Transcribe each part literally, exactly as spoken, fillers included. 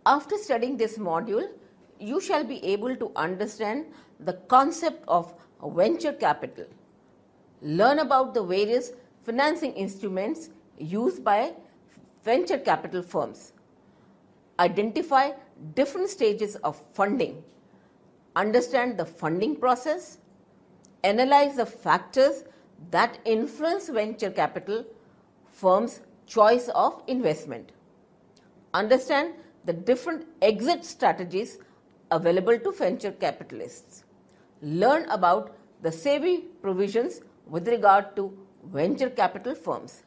After studying this module, you shall be able to understand the concept of venture capital, learn about the various financing instruments used by venture capital firms, identify different stages of funding, understand the funding process, analyze the factors that influence venture capital firms' choice of investment, understand the different exit strategies available to venture capitalists, learn about the SEBI provisions with regard to venture capital firms.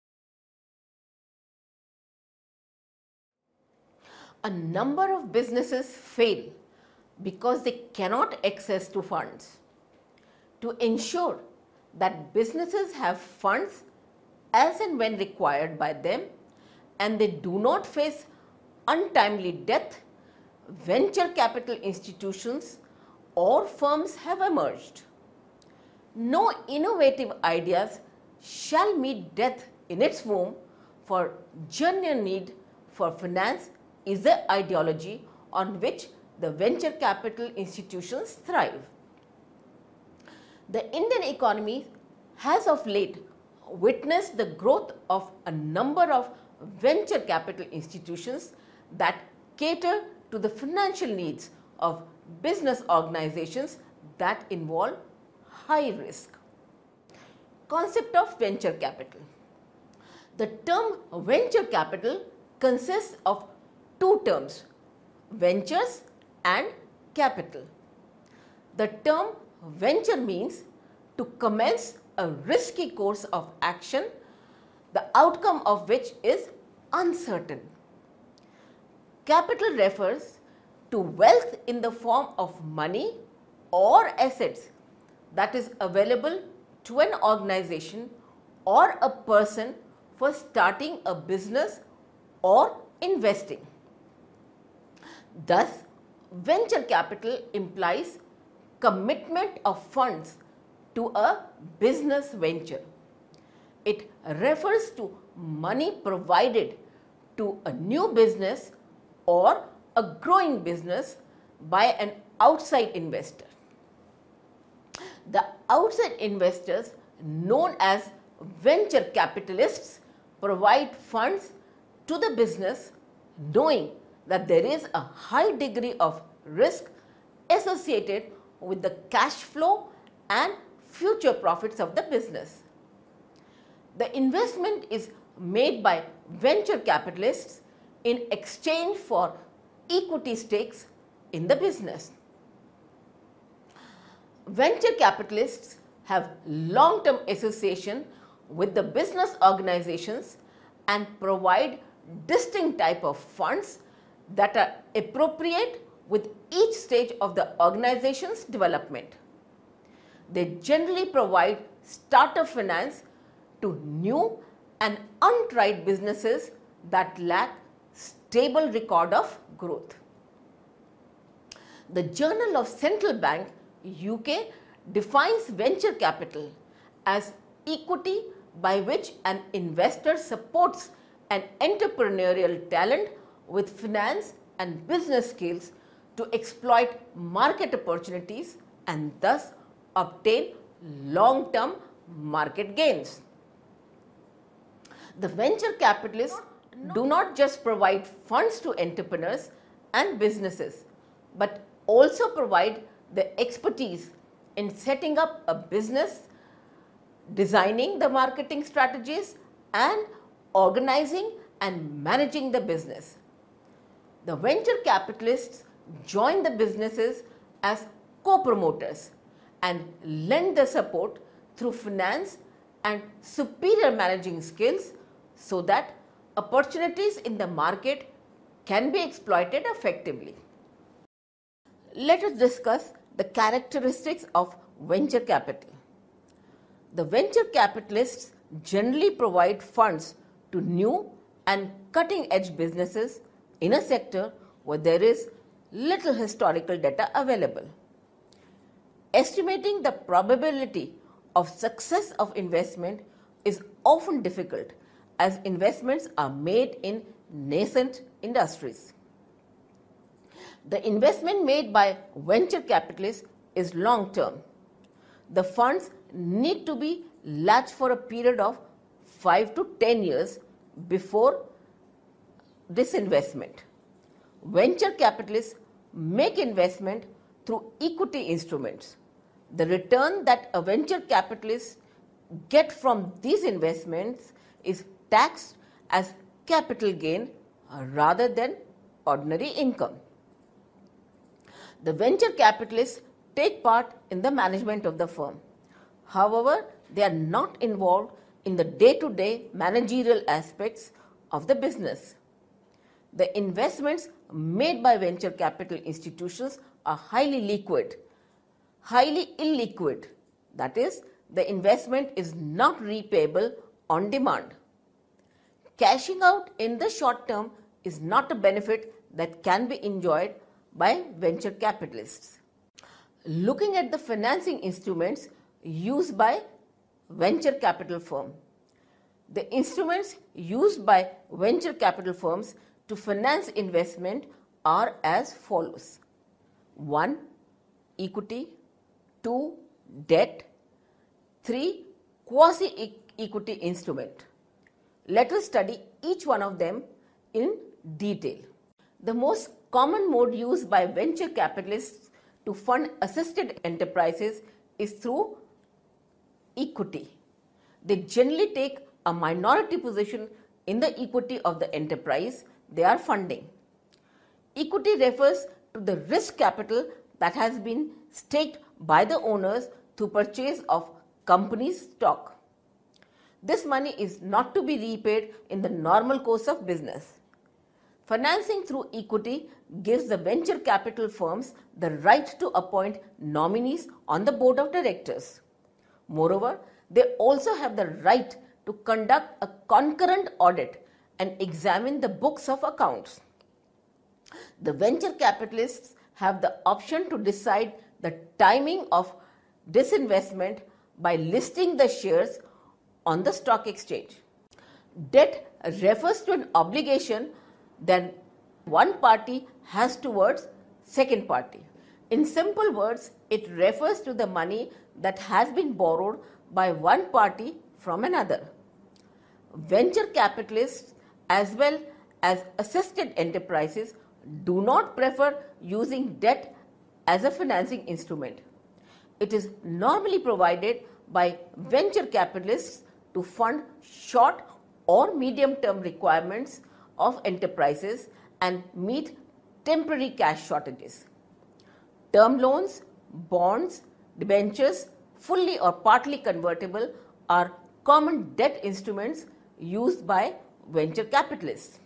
A number of businesses fail because they cannot access to funds. To ensure that businesses have funds as and when required by them and they do not face untimely death, venture capital institutions or firms have emerged. No innovative ideas shall meet death in its womb, for genuine need for finance is the ideology on which the venture capital institutions thrive. The Indian economy has of late witnessed the growth of a number of venture capital institutions that cater to the financial needs of business organizations that involve high risk. Concept of venture capital. The term venture capital consists of two terms, ventures and capital. The term venture means to commence a risky course of action, the outcome of which is uncertain. Capital refers to wealth in the form of money or assets that is available to an organization or a person for starting a business or investing. Thus, venture capital implies commitment of funds to a business venture. It refers to money provided to a new business or a growing business by an outside investor. The outside investors, known as venture capitalists, provide funds to the business knowing that there is a high degree of risk associated with the cash flow and future profits of the business. The investment is made by venture capitalists in exchange for equity stakes in the business. Venture capitalists have long-term association with the business organizations and provide distinct type of funds that are appropriate with each stage of the organization's development. They generally provide startup finance to new and untried businesses that lack stable record of growth. The Journal of Central Bank U K defines venture capital as equity by which an investor supports an entrepreneurial talent with finance and business skills to exploit market opportunities and thus obtain long-term market gains. The venture capitalists do not just provide funds to entrepreneurs and businesses, but also provide the expertise in setting up a business, designing the marketing strategies, and organizing and managing the business. The venture capitalists join the businesses as co-promoters and lend the support through finance and superior managing skills so that opportunities in the market can be exploited effectively. Let us discuss the characteristics of venture capital. The venture capitalists generally provide funds to new and cutting-edge businesses in a sector where there is little historical data available. Estimating the probability of success of investment is often difficult as investments are made in nascent industries. The investment made by venture capitalists is long term. The funds need to be latched for a period of five to ten years before disinvestment. Venture capitalists make investment through equity instruments. The return that a venture capitalist get from these investments is taxed as capital gain rather than ordinary income. The venture capitalists take part in the management of the firm. However, they are not involved in the day-to-day managerial aspects of the business. The investments made by venture capital institutions are highly liquid, highly illiquid. That is, the investment is not repayable on demand. Cashing out in the short term is not a benefit that can be enjoyed by venture capitalists. Looking at the financing instruments used by venture capital firm. The instruments used by venture capital firms to finance investment are as follows. one. Equity. two. Debt. three. Quasi-equity instrument. Let us study each one of them in detail. The most common mode used by venture capitalists to fund assisted enterprises is through equity. They generally take a minority position in the equity of the enterprise they are funding. Equity refers to the risk capital that has been staked by the owners through purchase of company's stock. This money is not to be repaid in the normal course of business. Financing through equity gives the venture capital firms the right to appoint nominees on the board of directors. Moreover, they also have the right to conduct a concurrent audit and examine the books of accounts. The venture capitalists have the option to decide the timing of disinvestment by listing the shares on the stock exchange. Debt refers to an obligation that one party has towards second party. In simple words, it refers to the money that has been borrowed by one party from another. Venture capitalists as well as assisted enterprises do not prefer using debt as a financing instrument. It is normally provided by venture capitalists to fund short or medium-term requirements of enterprises and meet temporary cash shortages. Term loans, bonds, debentures, fully or partly convertible, are common debt instruments used by venture capitalists.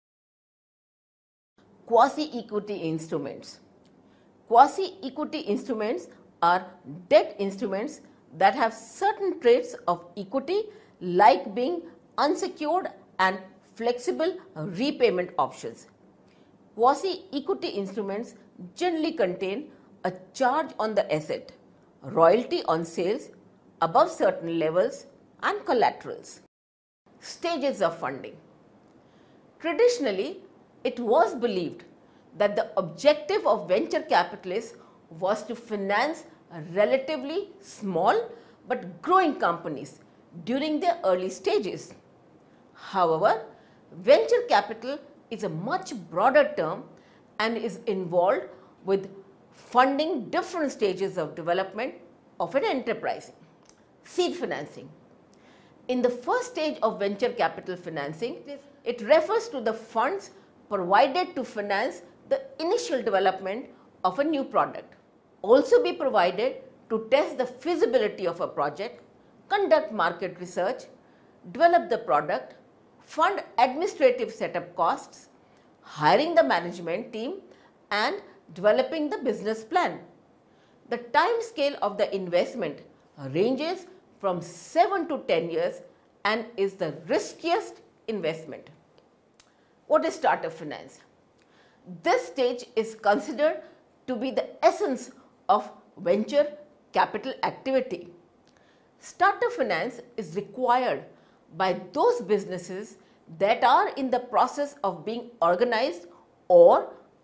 Quasi-equity instruments. Quasi-equity instruments are debt instruments that have certain traits of equity, like being unsecured and flexible repayment options. Quasi-equity instruments generally contain a charge on the asset, royalty on sales above certain levels, and collaterals. Stages of funding. Traditionally, it was believed that the objective of venture capitalists was to finance relatively small but growing companies during their early stages. However, venture capital is a much broader term and is involved with funding different stages of development of an enterprise. Seed financing. In the first stage of venture capital financing, it refers to the funds provided to finance the initial development of a new product. Also be provided to test the feasibility of a project, conduct market research, develop the product, fund administrative setup costs, hiring the management team, and developing the business plan. The time scale of the investment ranges from seven to ten years and is the riskiest investment. What is startup finance? This stage is considered to be the essence of venture capital activity. Startup finance is required by those businesses that are in the process of being organized or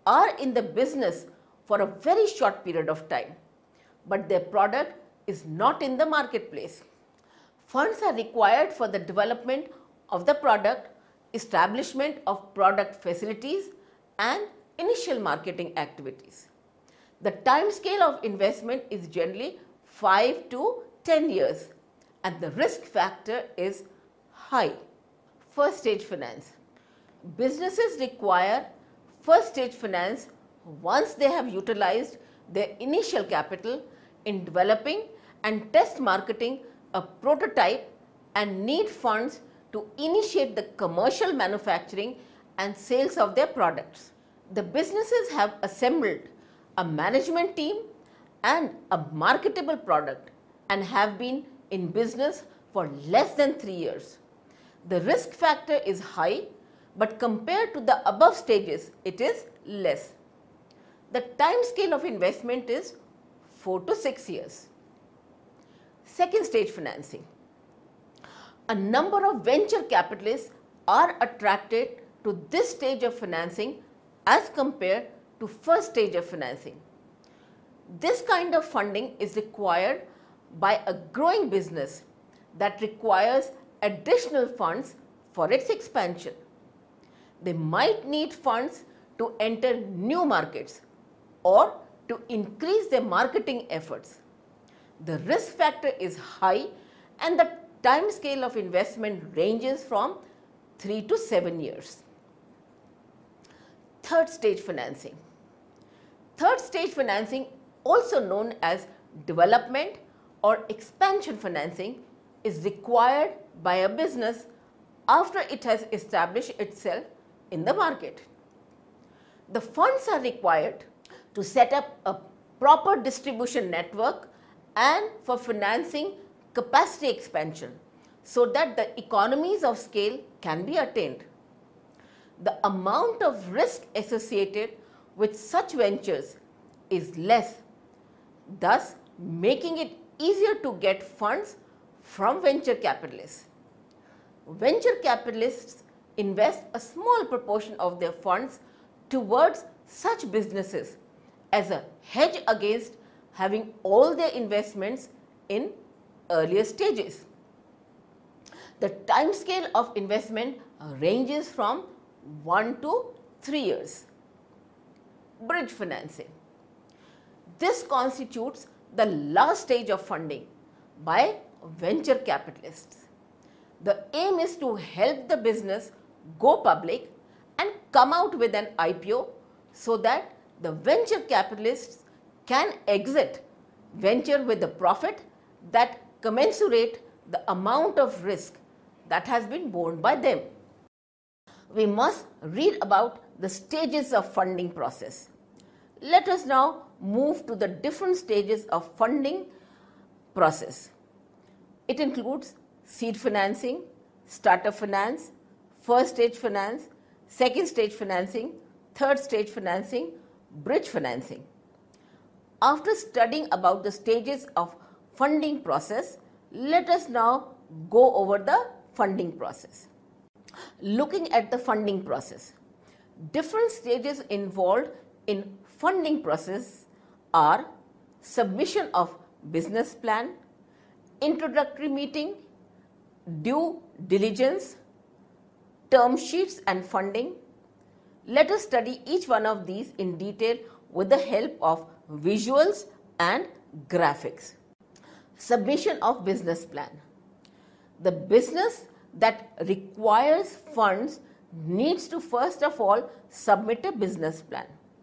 are in the business for a very short period of time, but their product is not in the marketplace. Funds are required for the development of the product, establishment of product facilities, and initial marketing activities. The time scale of investment is generally five to ten years, and the risk factor is high. First stage finance. Businesses require first stage finance once they have utilized their initial capital in developing and test marketing a prototype and need funds to initiate the commercial manufacturing and sales of their products. The businesses have assembled a management team and a marketable product and have been in business for less than three years. The risk factor is high, but compared to the above stages, it is less. The time scale of investment is four to six years. Second stage financing. A number of venture capitalists are attracted to this stage of financing as compared to first stage of financing. This kind of funding is required by a growing business that requires additional funds for its expansion. They might need funds to enter new markets or to increase their marketing efforts. The risk factor is high and the time scale of investment ranges from three to seven years. Third stage financing. Third stage financing, also known as development or expansion financing, is required by a business after it has established itself in the market. The funds are required to set up a proper distribution network and for financing capacity expansion so that the economies of scale can be attained. The amount of risk associated with such ventures is less, thus making it easier to get funds from venture capitalists. Venture capitalists invest a small proportion of their funds towards such businesses as a hedge against having all their investments in earlier stages. The time scale of investment ranges from one to three years. Bridge financing. This constitutes the last stage of funding by venture capitalists. The aim is to help the business go public and come out with an I P O so that the venture capitalists can exit venture with a profit that commensurate the amount of risk that has been borne by them. We must read about the stages of funding process. Let us now move to the different stages of funding process. It includes seed financing, startup finance, first stage finance, second stage financing, third stage financing, bridge financing. After studying about the stages of funding process, let us now go over the funding process. Looking at the funding process, different stages involved in funding process are submission of business plan, introductory meeting, due diligence, term sheets and funding. Let us study each one of these in detail with the help of visuals and graphics. Submission of business plan. The business that requires funds needs to first of all submit a business plan.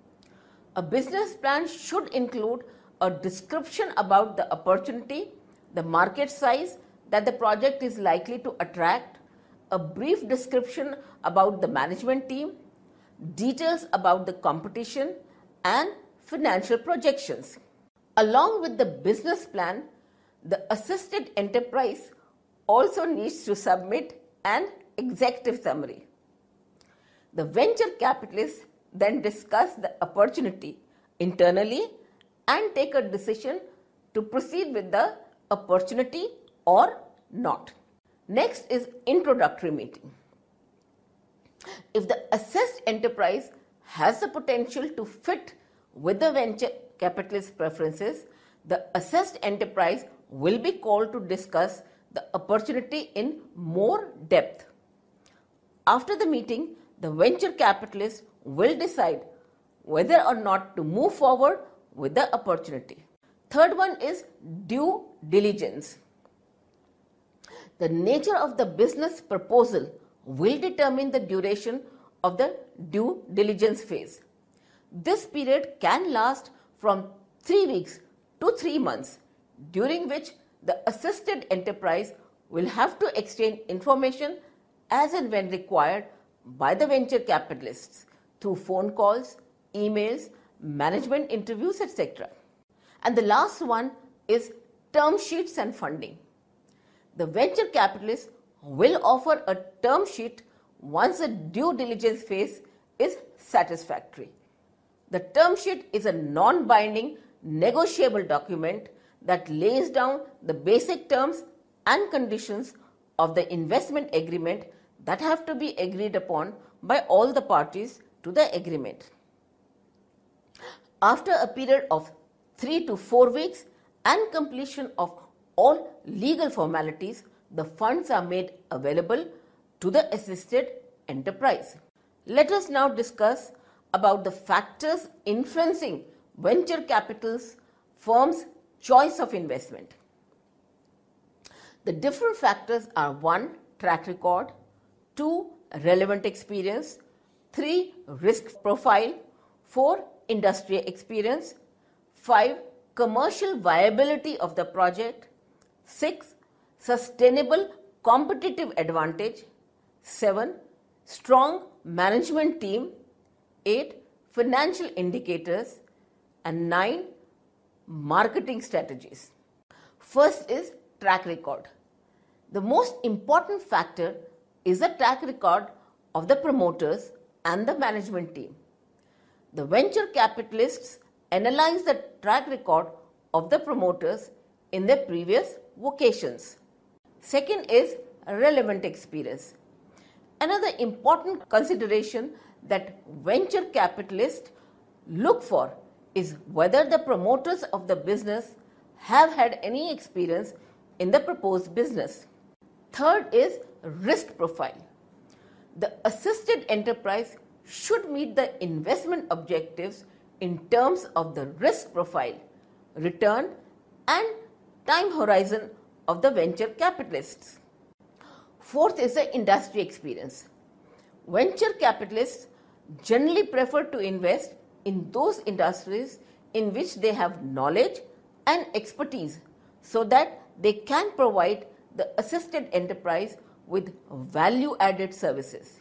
A business plan should include a description about the opportunity, the market size that the project is likely to attract, a brief description about the management team, details about the competition and financial projections. Along with the business plan, the assisted enterprise also needs to submit an executive summary. The venture capitalists then discuss the opportunity internally and take a decision to proceed with the opportunity or not. Next is introductory meeting. If the assessed enterprise has the potential to fit with the venture capitalist preferences, the assessed enterprise will be called to discuss the opportunity in more depth. After the meeting, the venture capitalist will decide whether or not to move forward with the opportunity. Third one is due diligence. The nature of the business proposal will determine the duration of the due diligence phase. This period can last from three weeks to three months, during which the assisted enterprise will have to exchange information as and when required by the venture capitalists through phone calls, emails, management interviews, et cetera. And the last one is term sheets and funding. The venture capitalist will offer a term sheet once the due diligence phase is satisfactory. The term sheet is a non-binding, negotiable document that lays down the basic terms and conditions of the investment agreement that have to be agreed upon by all the parties to the agreement. After a period of three to four weeks and completion of all legal formalities, the funds are made available to the assisted enterprise. Let us now discuss about the factors influencing venture capital's firm's choice of investment. The different factors are one. Track record, two. Relevant experience, three. Risk profile, four. Industry experience, five. Commercial viability of the project, six. Sustainable competitive advantage, seven. Strong management team, eight. Financial indicators, and nine. Marketing strategies. First is track record. The most important factor is the track record of the promoters and the management team. The venture capitalists analyze the track record of the promoters in their previous vocations. Second is relevant experience. Another important consideration that venture capitalists look for is whether the promoters of the business have had any experience in the proposed business. Third is risk profile. The assisted enterprise should meet the investment objectives in terms of the risk profile, return, and time horizon of the venture capitalists. Fourth is the industry experience. Venture capitalists generally prefer to invest in those industries in which they have knowledge and expertise so that they can provide the assisted enterprise with value-added services.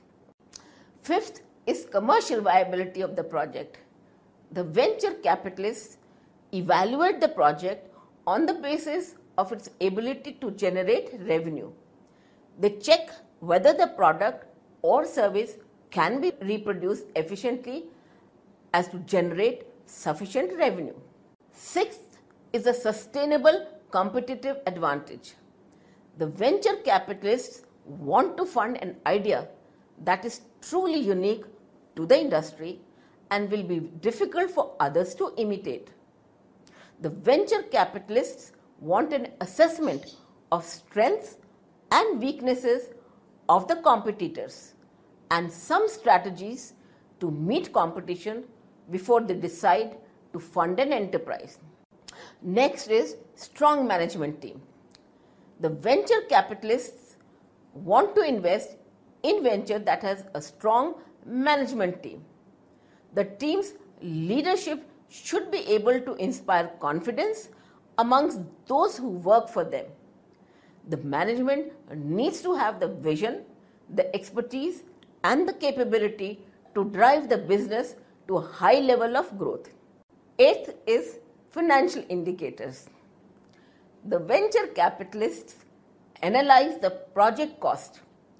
Fifth is commercial viability of the project. The venture capitalists evaluate the project on the basis of its ability to generate revenue. They check whether the product or service can be reproduced efficiently as to generate sufficient revenue. Sixth is a sustainable competitive advantage. The venture capitalists want to fund an idea that is truly unique to the industry and will be difficult for others to imitate. The venture capitalists want an assessment of strengths and weaknesses of the competitors and some strategies to meet competition before they decide to fund an enterprise. Next is strong management team. The venture capitalists want to invest in venture that has a strong management team. The team's leadership should be able to inspire confidence amongst those who work for them. The management needs to have the vision, the expertise, and the capability to drive the business to a high level of growth. Eighth is financial indicators. The venture capitalists analyze the project cost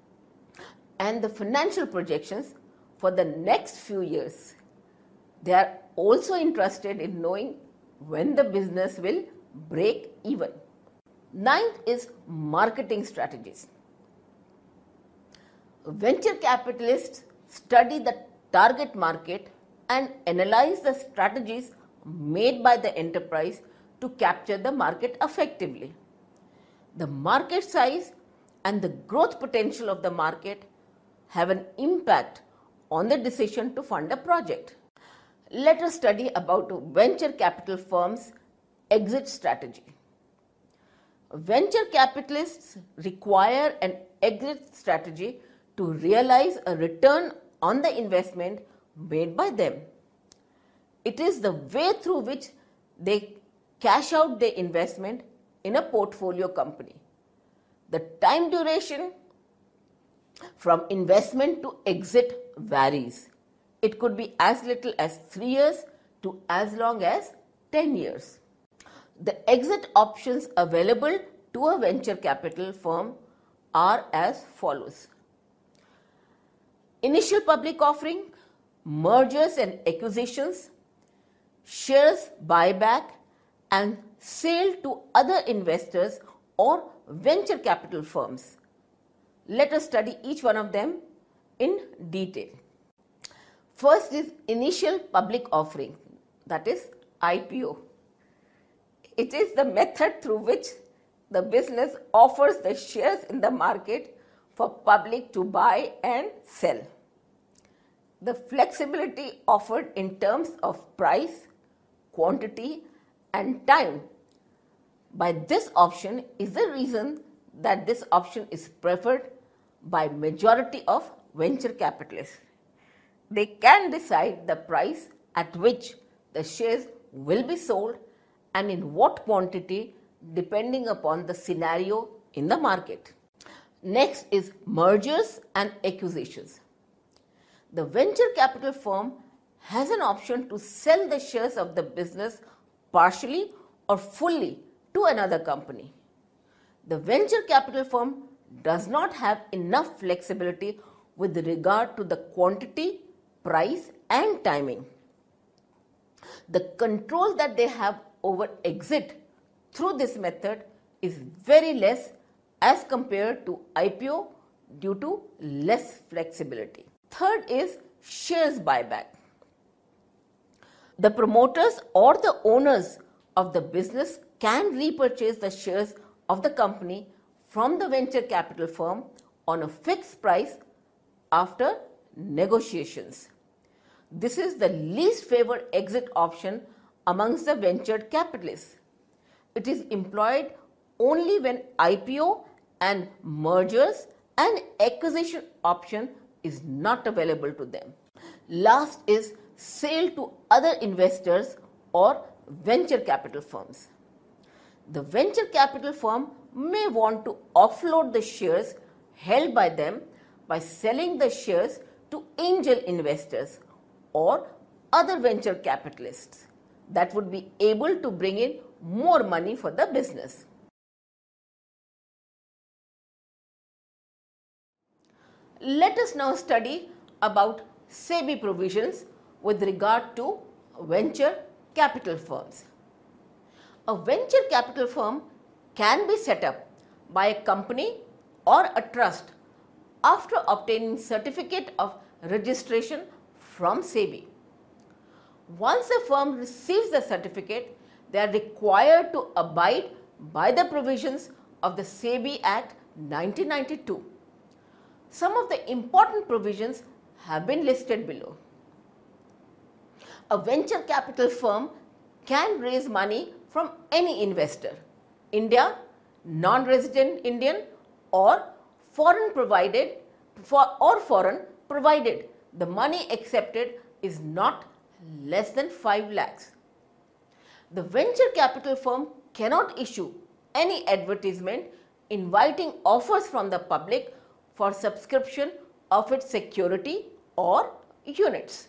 and the financial projections for the next few years. They are also interested in knowing when the business will break even. Ninth is marketing strategies. Venture capitalists study the target market and analyze the strategies made by the enterprise to capture the market effectively. The market size and the growth potential of the market have an impact on the decision to fund a project. Let us study about venture capital firms' exit strategy. Venture capitalists require an exit strategy to realize a return on the investment made by them. It is the way through which they cash out their investment in a portfolio company. The time duration from investment to exit varies. It could be as little as three years to as long as ten years. The exit options available to a venture capital firm are as follows. Initial public offering, mergers and acquisitions, shares buyback, and sale to other investors or venture capital firms. Let us study each one of them in detail. First is initial public offering, that is I P O. It is the method through which the business offers the shares in the market for public to buy and sell. The flexibility offered in terms of price, quantity, and time by this option is the reason that this option is preferred by majority of venture capitalists. They can decide the price at which the shares will be sold and in what quantity depending upon the scenario in the market. Next is mergers and acquisitions. The venture capital firm has an option to sell the shares of the business partially or fully to another company. The venture capital firm does not have enough flexibility with regard to the quantity, price, and timing. The control that they have over exit through this method is very less as compared to I P O due to less flexibility. Third is shares buyback. The promoters or the owners of the business can repurchase the shares of the company from the venture capital firm on a fixed price after negotiations. This is the least favored exit option amongst the venture capitalists. It is employed only when I P O and mergers and acquisition option is not available to them. Last is sale to other investors or venture capital firms. The venture capital firm may want to offload the shares held by them by selling the shares to angel investors or other venture capitalists that would be able to bring in more money for the business. Let us now study about SEBI provisions with regard to venture capital firms. A venture capital firm can be set up by a company or a trust after obtaining certificate of registration from SEBI. Once a firm receives the certificate, they are required to abide by the provisions of the SEBI Act nineteen ninety-two. Some of the important provisions have been listed below. A venture capital firm can raise money from any investor, India, non-resident Indian or foreign provided for or foreign provided the money accepted is not less than five lakhs. The venture capital firm cannot issue any advertisement inviting offers from the public for subscription of its security or units.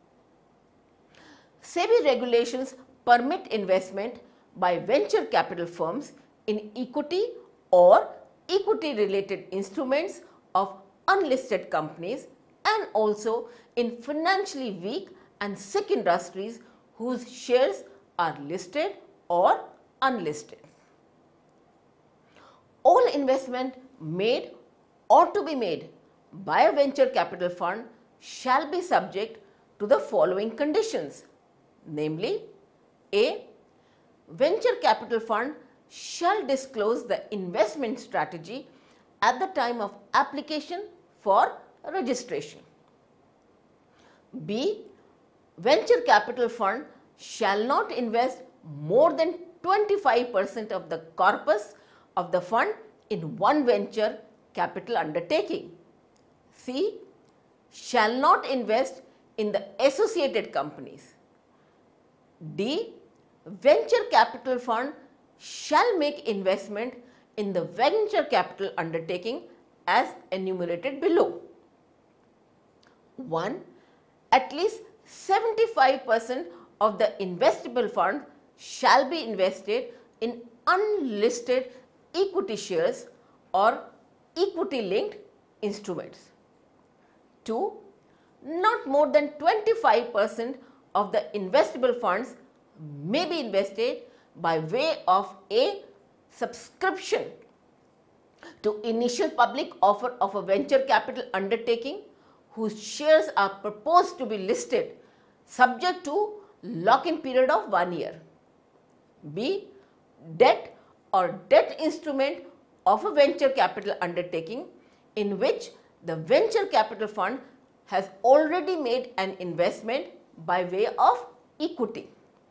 SEBI regulations permit investment by venture capital firms in equity or equity related instruments of unlisted companies and also in financially weak and sick industries whose shares are listed or unlisted. All investment made or to be made by a venture capital fund shall be subject to the following conditions, namely A. Venture capital fund shall disclose the investment strategy at the time of application for registration. B. Venture capital fund shall not invest more than twenty-five percent of the corpus of the fund in one venture capital undertaking. C. Shall not invest in the associated companies. D. Venture capital fund shall make investment in the venture capital undertaking as enumerated below. one. At least seventy-five percent of the investable fund shall be invested in unlisted equity shares or equity linked instruments. two. Not more than twenty-five percent of the investable funds may be invested by way of a subscription to initial public offer of a venture capital undertaking whose shares are proposed to be listed subject to lock-in period of one year. B. Debt or debt instrument of a venture capital undertaking in which the venture capital fund has already made an investment by way of equity.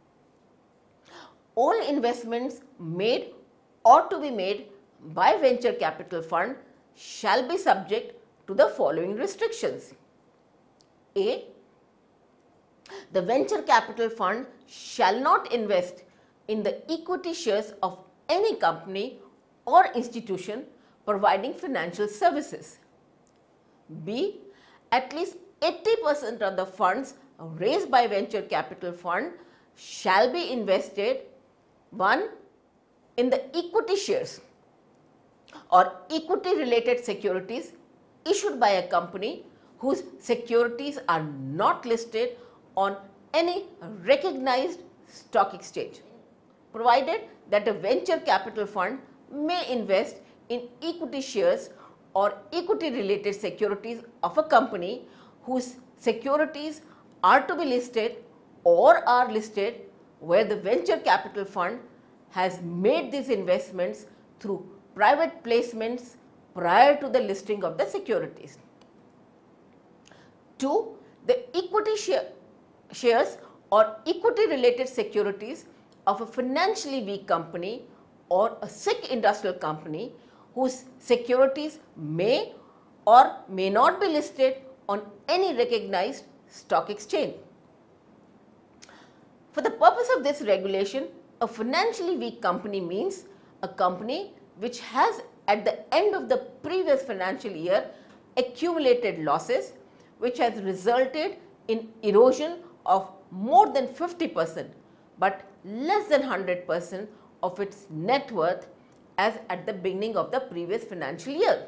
All investments made or to be made by venture capital fund shall be subject to the following restrictions. A. The venture capital fund shall not invest in the equity shares of any company or institution providing financial services. B. At least eighty percent of the funds raised by venture capital fund shall be invested one. In the equity shares or equity related securities issued by a company whose securities are not listed on any recognized stock exchange, provided that a venture capital fund may invest in equity shares or equity related securities of a company whose securities are to be listed or are listed where the venture capital fund has made these investments through private placements prior to the listing of the securities. two. The equity share, shares or equity related securities of a financially weak company or a sick industrial company whose securities may or may not be listed on any recognized stock exchange. For the purpose of this regulation, a financially weak company means a company which has at the end of the previous financial year accumulated losses which has resulted in erosion of more than fifty percent but less than one hundred percent of its net worth as at the beginning of the previous financial year.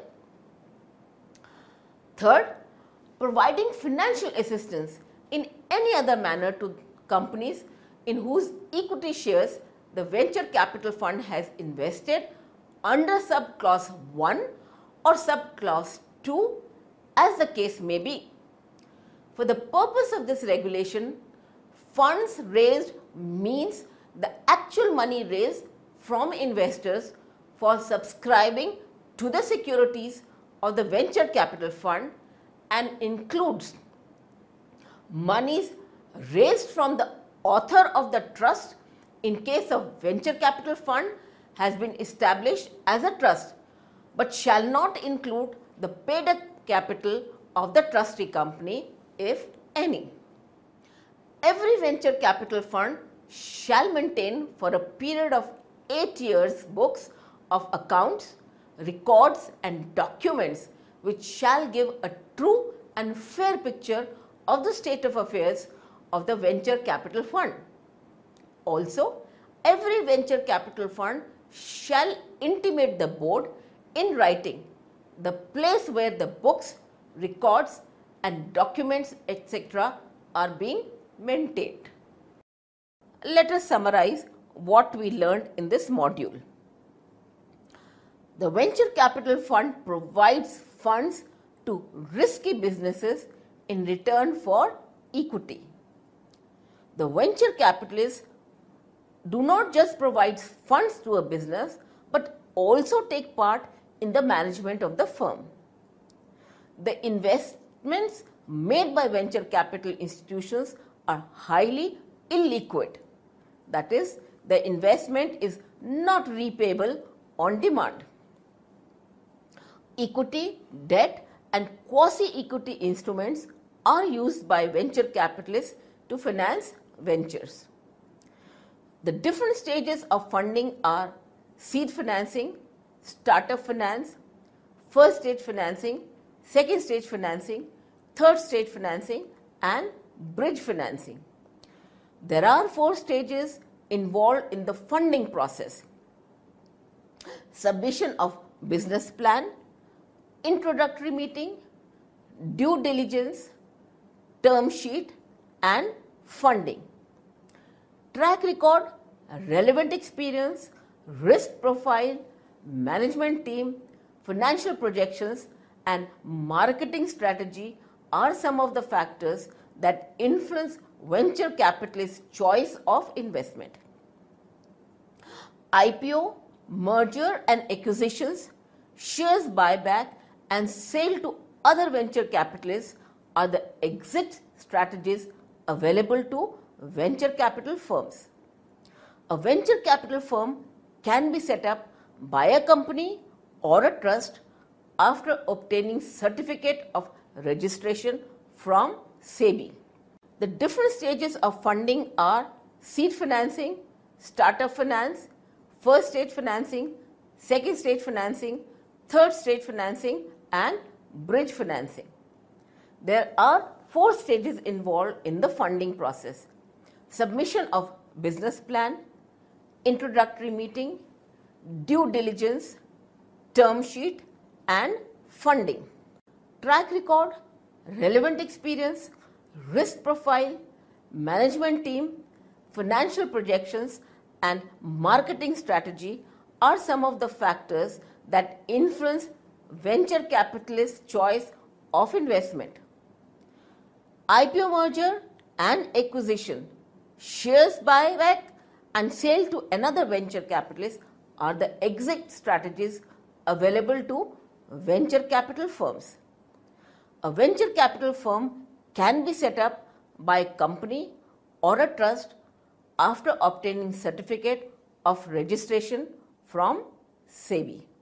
Third, providing financial assistance in any other manner to companies in whose equity shares the venture capital fund has invested under sub-clause one or sub-clause two as the case may be. For the purpose of this regulation, funds raised means the actual money raised from investors for subscribing to the securities of the venture capital fund and includes monies raised from the author of the trust in case of venture capital fund has been established as a trust, but shall not include the paid up capital of the trustee company, if any. Every venture capital fund shall maintain for a period of eight years books of accounts, records and documents which shall give a true and fair picture of the state of affairs of the venture capital fund. Also, every venture capital fund shall intimate the board in writing the place where the books, records and documents et cetera are being maintained. Let us summarize what we learned in this module. The venture capital fund provides funds to risky businesses in return for equity. The venture capitalists do not just provide funds to a business, but also take part in the management of the firm. The investments made by venture capital institutions are highly illiquid. That is, the investment is not repayable on demand. Equity, debt, and quasi-equity instruments are used by venture capitalists to finance ventures. The different stages of funding are seed financing, startup finance, first stage financing, second stage financing, third stage financing, and bridge financing. There are four stages involved in the funding process: submission of business plan, introductory meeting, due diligence, term sheet, and funding. Track record, relevant experience, risk profile, management team, financial projections, and marketing strategy are some of the factors that influence venture capitalists' choice of investment. I P O, merger and acquisitions, shares buyback, and sale to other venture capitalists are the exit strategies available to venture capital firms. A venture capital firm can be set up by a company or a trust after obtaining certificate of registration from SEBI. The different stages of funding are seed financing, startup finance, first stage financing, second stage financing, third stage financing, and bridge financing. There are four stages involved in the funding process: submission of business plan, introductory meeting, due diligence, term sheet, and funding. Track record, relevant experience, risk profile, management team, financial projections, and marketing strategy are some of the factors that influence venture capitalists' choice of investment. I P O, merger and acquisition, shares buyback, and sale to another venture capitalist are the exit strategies available to venture capital firms. A venture capital firm can be set up by a company or a trust after obtaining certificate of registration from SEBI.